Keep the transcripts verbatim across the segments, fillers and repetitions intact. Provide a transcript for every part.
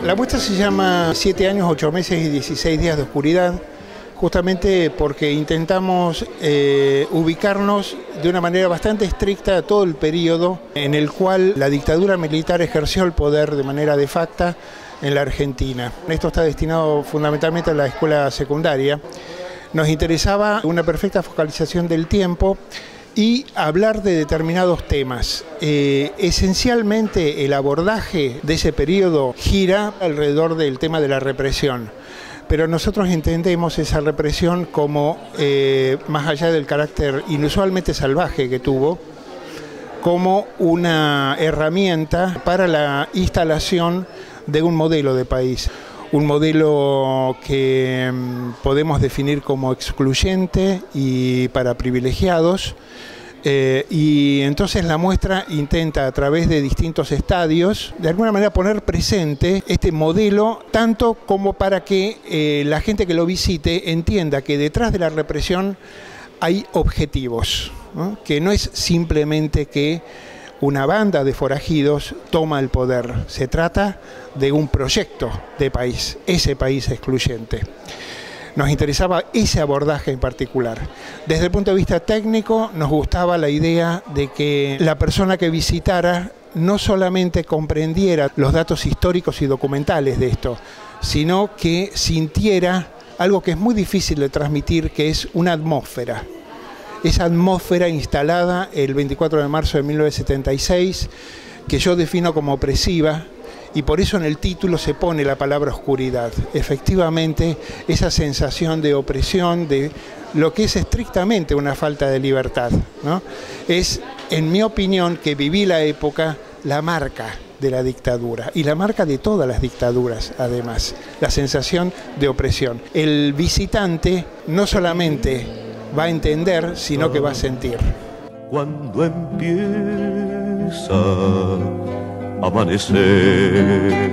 La muestra se llama Siete años, ocho meses y dieciséis días de oscuridad, justamente porque intentamos eh, ubicarnos de una manera bastante estricta a todo el periodo en el cual la dictadura militar ejerció el poder de manera de facto en la Argentina. Esto está destinado fundamentalmente a la escuela secundaria. Nos interesaba una perfecta focalización del tiempo y hablar de determinados temas. Eh, esencialmente el abordaje de ese periodo gira alrededor del tema de la represión, pero nosotros entendemos esa represión como, eh, más allá del carácter inusualmente salvaje que tuvo, como una herramienta para la instalación de un modelo de país. Un modelo que podemos definir como excluyente y para privilegiados, eh, y entonces la muestra intenta a través de distintos estadios de alguna manera poner presente este modelo, tanto como para que eh, la gente que lo visite entienda que detrás de la represión hay objetivos, ¿no? Que no es simplemente que una banda de forajidos toma el poder. Se trata de un proyecto de país, ese país excluyente. Nos interesaba ese abordaje en particular. Desde el punto de vista técnico, nos gustaba la idea de que la persona que visitara no solamente comprendiera los datos históricos y documentales de esto, sino que sintiera algo que es muy difícil de transmitir, que es una atmósfera. Esa atmósfera instalada el veinticuatro de marzo de mil novecientos setenta y seis, que yo defino como opresiva, y por eso en el título se pone la palabra oscuridad. Efectivamente, esa sensación de opresión, de lo que es estrictamente una falta de libertad, ¿no? Es, en mi opinión, que viví la época, la marca de la dictadura, y la marca de todas las dictaduras, además, la sensación de opresión. El visitante no solamente va a entender, sino que va a sentir. Cuando empieza a amanecer,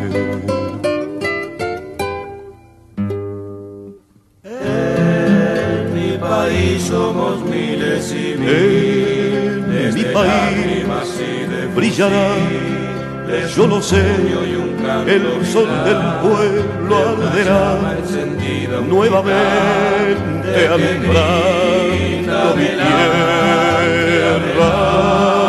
en mi país somos miles y miles, en mi país brillará, yo lo sé, el sol del pueblo arderá, nuevamente alumbrando mi tierra.